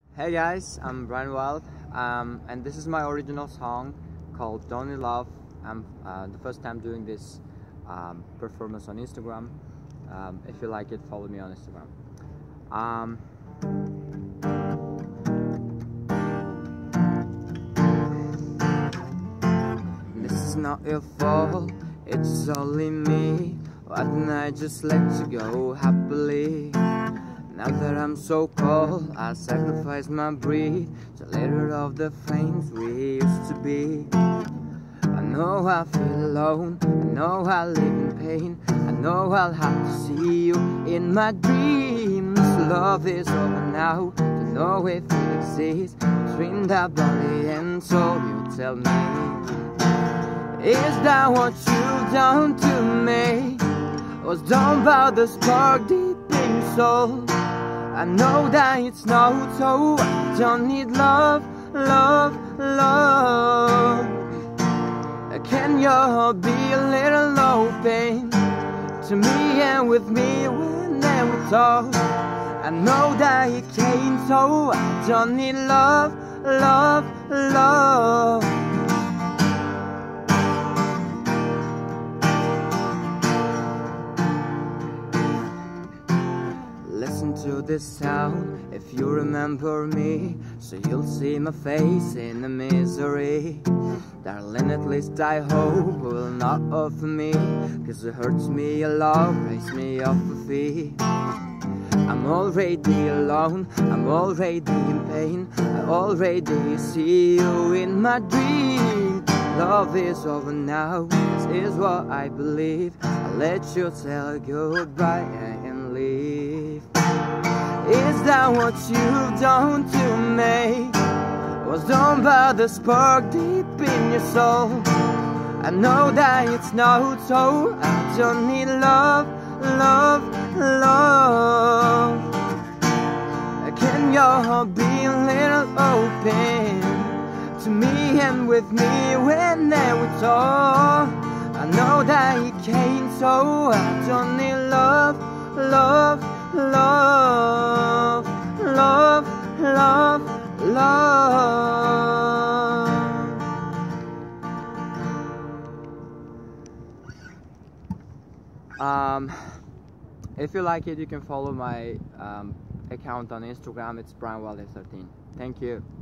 Hey guys, I'm Brian Wild, and this is my original song called Don't Need Love. I'm the first time doing this performance on Instagram. If you like it, follow me on Instagram. This is not your fault, it's only me. Why didn't I just let you go happily? Now that I'm so cold, I sacrifice my breed to let her off the flames we used to be. I know I feel alone, I know I live in pain, I know I'll have to see you in my dreams. Love is over now, to know if it exists between that body and soul. You tell me, is that what you've done to me? Was done by the spark deep in your soul? I know that it's not so. I don't need love, love, love. Can you be a little open to me and with me when we talk? I know that you can't, so I don't need love, love, love. Listen to this sound if you remember me, so you'll see my face in the misery. Darling, at least I hope you will not offer me, cause it hurts me a lot, raise me off my feet. I'm already alone, I'm already in pain, I already see you in my dream. Love is over now, this is what I believe. I'll let you tell goodbye and leave. Is that what you've done to me? Was done by the spark deep in your soul? I know that it's not so. I don't need love, love, love. Can you be a little open to me and with me when we talk? I know that you can't, so I don't need love, love, love, love, love, love. If you like it, you can follow my account on Instagram. It's BrianWilder13. Thank you.